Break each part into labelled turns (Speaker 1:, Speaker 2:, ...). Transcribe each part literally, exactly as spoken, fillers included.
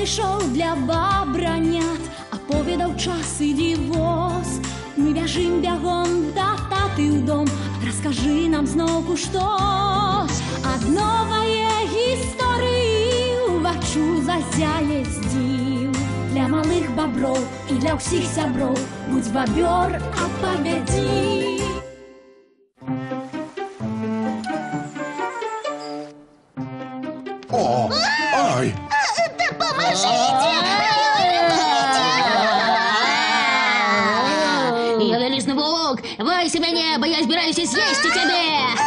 Speaker 1: прийшов для бабранят, оповідав час і дівоз. Ми бяжим бягом да таты ў дом, раскажы нам зноўку што. Ад новае гісторыі уваччу зазяе здзіў. Для малых баброў і для ўсіх сяброў будзь бабёр, апавядзі.
Speaker 2: О, ай!
Speaker 3: Да поможите!
Speaker 4: Я величный волк! Вайся меня, бо я збираюся з'їсти тебе!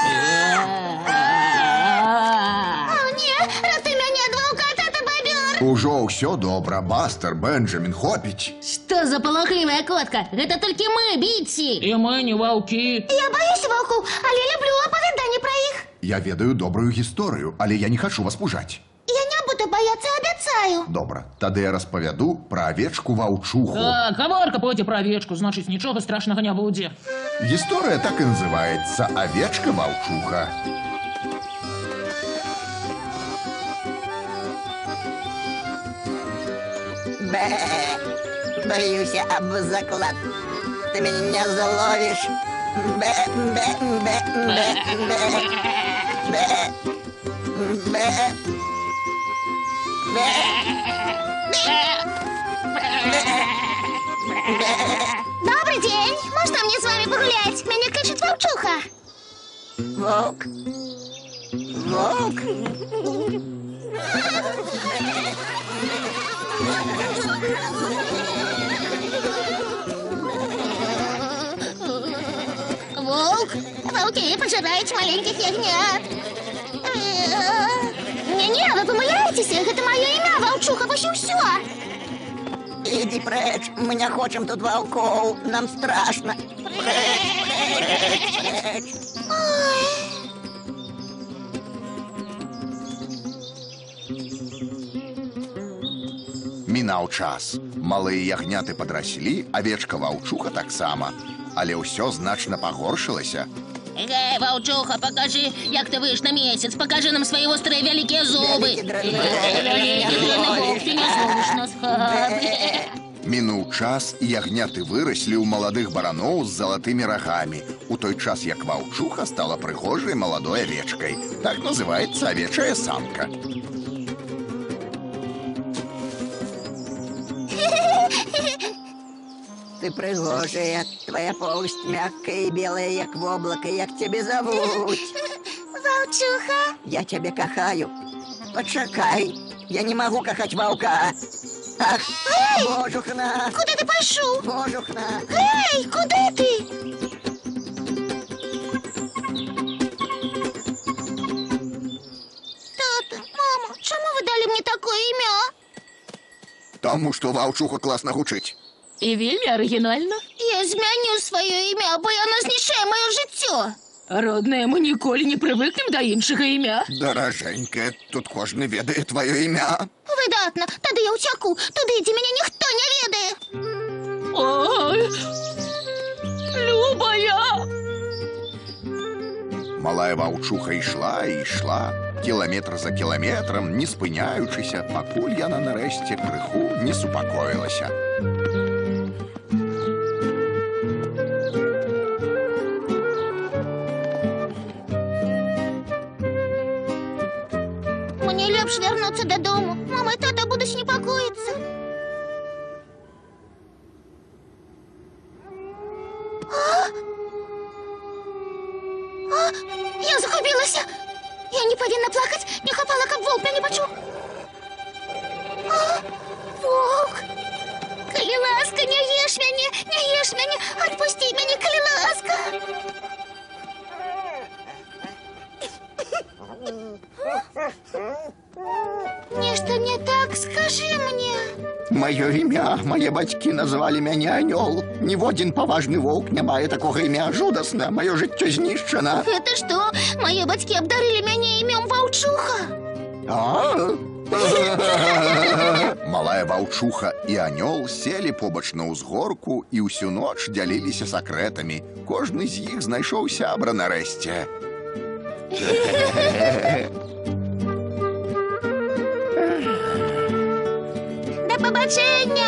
Speaker 3: О, не! Раты мяне ад ваўка, тата бабёр!
Speaker 2: Ужо ўсё добра, Бастер, Бенджамін, хопіць.
Speaker 4: Что за полохливая котка? Это только мы, Битси!
Speaker 5: И мы не волки.
Speaker 3: Я боюсь ваўкоў, але люблю апавяданні пра іх.
Speaker 2: Я ведаю добрую гісторыю, але я не хачу вас пужаць.
Speaker 3: Я не буду бояться, обяцаю.
Speaker 2: Добра, тады я распавяду пра авечку-ваўчуху.
Speaker 5: Так, гаворка пойдзе пра авечку, значыць, нічога страшнага не будзе.
Speaker 2: Гісторыя так і называецца «Авечка-ваўчуха».
Speaker 6: Бе, боюсь об заклад. Ты меня заловишь. Бе, бе, бе, бе, бе, бе, бе, бе.
Speaker 3: Добрый день. Можно мне с вами погулять? Меня кличет Вовчуха.
Speaker 6: Волк. Волк.
Speaker 3: Волк. Волки пожирают маленьких ягнят. Не-не, вы помыляетесь, это мое имя, Вовчуха, вось і ўсё.
Speaker 6: Иди прочь, мы не хочем тут волков, нам страшно. Прочь, прочь, прочь.
Speaker 2: Мінаў час. Малыя ягняты падраслі, авечка-ваўчуха таксама. Але ўсё значна пагоршылася.
Speaker 4: Эй, Вовчуха, покажи, як ты выйш на месяц. Покажи нам свои острые великие зубы.
Speaker 2: Мінуў час, і ягняты выраслі ў маладых бараноў з залатымі рагамі. У той час, як ваўчуха стала прыгожай маладой авечкай. Так называецца авечая самка.
Speaker 6: Ты пригожая, твоя полость мягкая и белая, як в облако, як тебе зовут?
Speaker 3: Вовчуха.
Speaker 6: Я тебя кахаю. Почакай, я не могу кахать волка. Ах,
Speaker 3: Эй!
Speaker 6: божухна.
Speaker 3: Куда ты пошел?
Speaker 6: Божухна.
Speaker 3: Эй, куда ты? Тата, мама, чому ви дали мне такое імя?
Speaker 2: Таму што ваўчуха класна гучыць.
Speaker 4: И вельми оригинально.
Speaker 3: Я змяню свое імя, бо яно знішчае моё жыццё.
Speaker 4: Родная, мы ніколі не привыкнем до іншага імя.
Speaker 2: Даражэнькая, тут кожны ведае тваё імя.
Speaker 3: Выдатна, тады я ўцяку, туды, дзе мяне ніхто не ведае.
Speaker 4: Ой, Любая!
Speaker 2: Малая ваўчуха ішла і ішла, кіламетр за кіламетрам, не спыняючыся, пакуль яна нарэшце крыху не супакоілася.
Speaker 3: Мне лепш вярнуцца дадому. Мама і тата будуць непакоіцца. Я загубілася! Я не павінна плакаць, не хапала, каб волк мяне пачуў. Волк! Калі ласка, не еш мяне, не еш мяне, адпусці мяне, калі ласка! Нешта не так, скажи мне.
Speaker 2: Маё імя, мае бацькі назвалі мяне Анёл. Ніводзін паважны воўк не мае такога імя. Жудасна, маё жыццё знішчана.
Speaker 3: Это што? Мае бацькі абдарылі мяне імём Ваўчуха.
Speaker 2: А? Малая ваўчуха і Анёл селі побач на ўзгорку і ўсю ноч дзяліліся сакрэтамі. Кожны з іх знайшоў сябра нарэшце.
Speaker 3: пабачэння!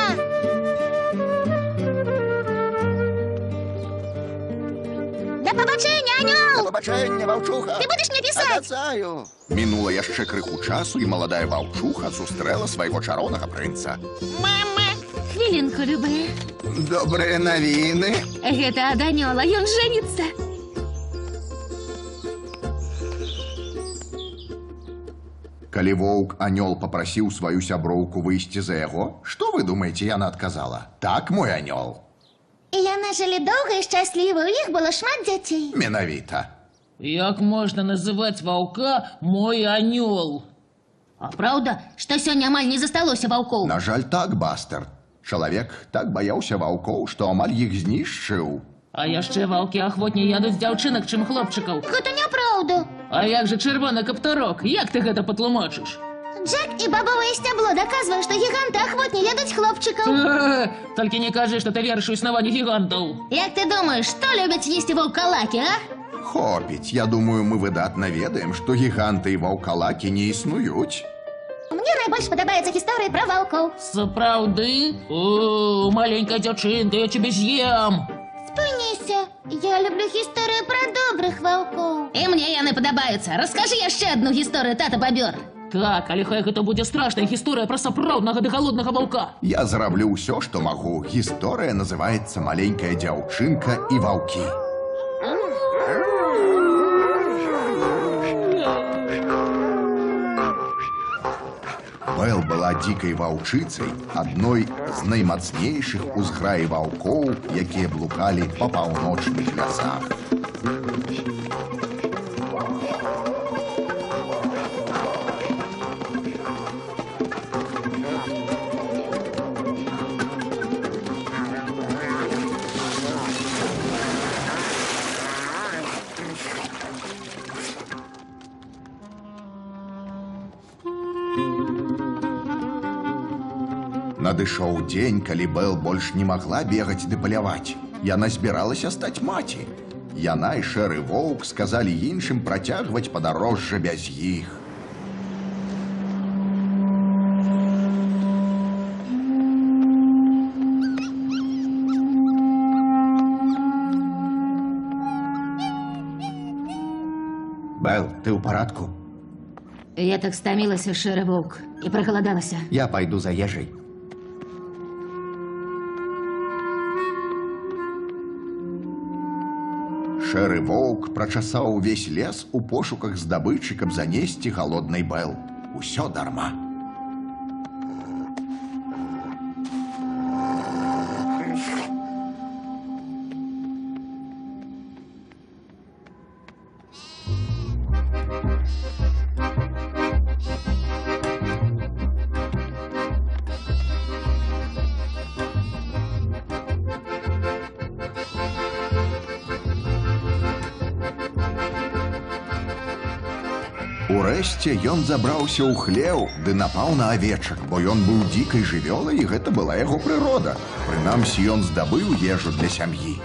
Speaker 3: Да пабачэння, анёл!
Speaker 2: Пабачэння, ваўчуха!
Speaker 3: Ты будзеш мне пісаць?
Speaker 2: Абяцаю! Мінула яшчэ крыху часу, і маладая ваўчуха сустрэла свайго чароўнага прынца.
Speaker 3: Мама!
Speaker 1: Хвілінку, любая.
Speaker 2: Добрыя навіны!
Speaker 1: Гэта ад анёла, ён жэніцца.
Speaker 2: Калі воўк анёл папрасіў сваю сяброўку выйсці за яго, што вы думаеце, яна адказала? Так, мой анёл.
Speaker 3: І яны жылі доўга і шчасліва, у іх было шмат дзяцей.
Speaker 2: Менавіта.
Speaker 5: Як можна называць ваўка мой анёл?
Speaker 4: А праўда, што сёння амаль не засталося ваўкоў?
Speaker 2: На жаль, так, Бастер. Чалавек так баяўся ваўкоў, што амаль іх знішчыў.
Speaker 5: А яшчэ ваўкі ахвотней ядуць дзяўчынак, чым хлопчыкаў.
Speaker 3: Гэта няпраўда.
Speaker 5: А як жа чырвоны каптурок? Як ты гэта патлумачыш?
Speaker 3: Джек і бабовае сцябло даказвае, што гіганты ахвотней ядуць хлопчыкаў.
Speaker 5: Э, Толькі не кажы, што ты верыш у існаванне гігантаў.
Speaker 4: Як ты думаеш, што любяць есці ваўкалакі, а?
Speaker 2: Хопіць, я думаю, мы выдатна ведаем, што гіганты і ваўкалакі не існуюць.
Speaker 3: Мне найбольш падабаецца гісторыя пра ваўкоў.
Speaker 5: Сапраўды? О, маленькая дзяўчынка, я цябе з'ем.
Speaker 3: Спыніся, я люблю гісторыю пра добрых ваўкоў.
Speaker 4: І мне яны падабаюцца. Раскажы яшчэ адну гісторыю, тата бабёр.
Speaker 5: Так, але хай гэта будзе страшная гісторыя пра сапраўднага ды галоднага ваўка.
Speaker 2: Я зраблю ўсё, што магу. Гісторыя называецца «Маленькая дзяўчынка і ваўкі». Бэл была дзікай ваўчыцай, адной з наймацнейшых у зграі ваўкоў, якія блукалі па паўночных лясах. Надышоў дзень, калі Бэл больш не магла бегаць ды паляваць. Яна збіралася стаць маці. Яна і шэры воўк сказалі іншым працягваць падарожжа без іх. Бэл, ты ў парадку?
Speaker 4: Я так стамілася, шэры воўк, і прагаладалася.
Speaker 2: Я пайду за ежай. Шэры воўк прачасаў увесь лес у пошуках здабычы, каб занесці галоднай Бэл. Усё дарма. Урэшце ён забраўся ў хлеў ды напаў на авечак, бо ён быў дзікай жывёлай, і гэта была яго прырода. Прынамсі, ён здабыў ежу для сям'і.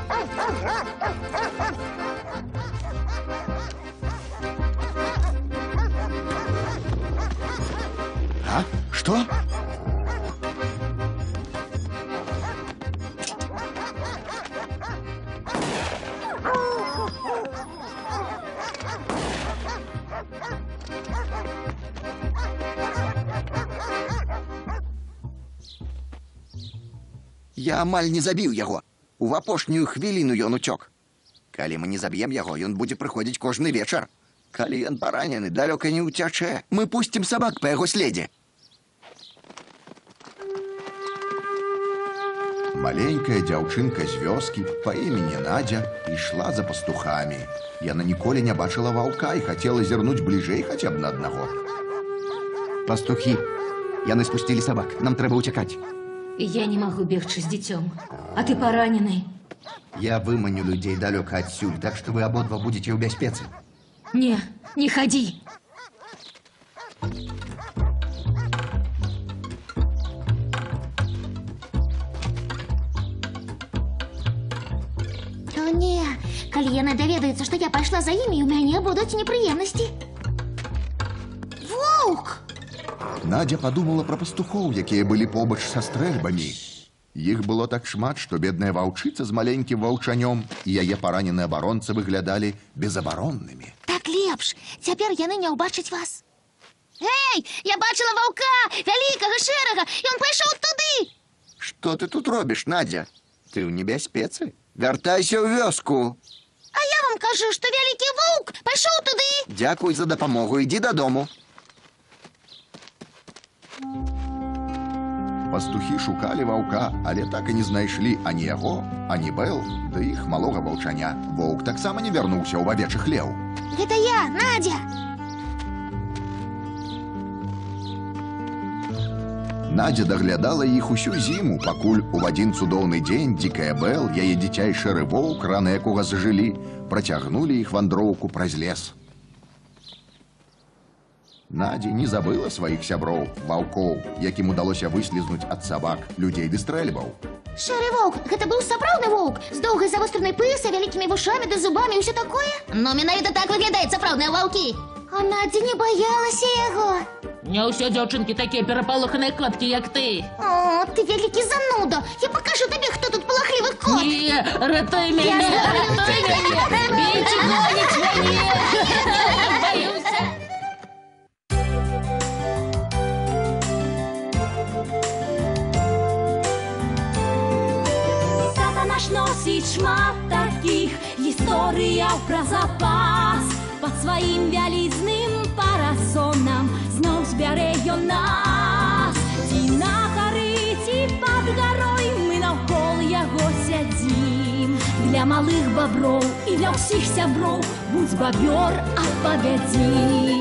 Speaker 2: А? Што? Я амаль не забіў яго. У апошнюю хвіліну ён уцёк. Калі мы не заб'ем яго, ён будзе прыходзіць кожны вечар. Калі ён паранены, далёка не ўцячэ. Мы пусцім сабак па яго следзе. Маленькая дзяўчынка з вёскі па імені Надзя ішла за пастухамі. Яна ніколі не бачыла ваўка і хацела зірнуць бліжэй хаця б на аднаго. Пастухі, яны спусцілі сабак. Нам трэба ўцякаць.
Speaker 4: Я не магу бегчы з дзіцём. А ты паранены.
Speaker 2: Я выманю людзей далёка адсюль, так што вы абодва будзеце ў бяспецы.
Speaker 4: Не, не хадзі.
Speaker 3: О не, калі яны даведаюцца, што я пайшла за імі, у мяне будуць непрыемнасці. Воўк!
Speaker 2: Надя подумала про пастухоў, якія былі побач са стрэльбамі. Іх было так шмат, што бедная ваўчыца з маленькім ваўчанём і яе параненыя абаронцы выглядалі безабароннымі.
Speaker 3: Так лепш, цяпер яны не ўбачаць вас. Эй, я бачыла ваўка, вялікага, шэрага, і ён пайшоў туды.
Speaker 7: Што ты тут робіш, Надя? Ты ў небяспецы? Вяртайся ў вёску.
Speaker 3: А я вам кажу, што вялікі воўк пайшоў туды.
Speaker 7: Дзякуй за дапамогу, ідзі дадому.
Speaker 2: Пастухі шукалі ваўка, але так і не знайшлі ані яго, ані Бэл, да іх малога ваўчаня. Воўк таксама не вярнуўся ў авечы хлеў.
Speaker 3: Гэта я, Надя.
Speaker 2: Надя даглядала іх усю зіму, пакуль у адзін цудоўны дзень дзікая Бэл, яе дзіця і шэры воўк, раны якога зажылі, працягнулі іх вандроўку праз лес. Надя не забыла сваіх сяброў, ваўкоў, якім удалося выслізнуць ад сабак, людзей ды стрэльбаў.
Speaker 3: Шэры воўк, гэта быў сапраўдны воўк з доўгай завостранай пысай, вялікімі вушамі ды зубамі і ўсё такое? Ну, менавіта так выглядаюць сапраўдныя ваўкі. А Надя не боялася яго.
Speaker 5: Не ўсе дзяўчынкі такія перапалоханыя коткі, як ты.
Speaker 3: О, ты вялікі зануда. Я пакажу табе, хто тут палахлівы кот.
Speaker 5: Не, ратуй мяне,
Speaker 3: Я
Speaker 5: ратуй мяне. Бейце, гоніць мяне. Баюся.
Speaker 1: Наш носіць шмат такіх гісторыяў пра запас. Пад сваім вялізным парасонам зноў збярэ ён нас. Ці на гары, ці пад гарой мы наўкол яго сядзім. Для малых баброў і для ўсіх сяброў будзь бабёр, апавядзім.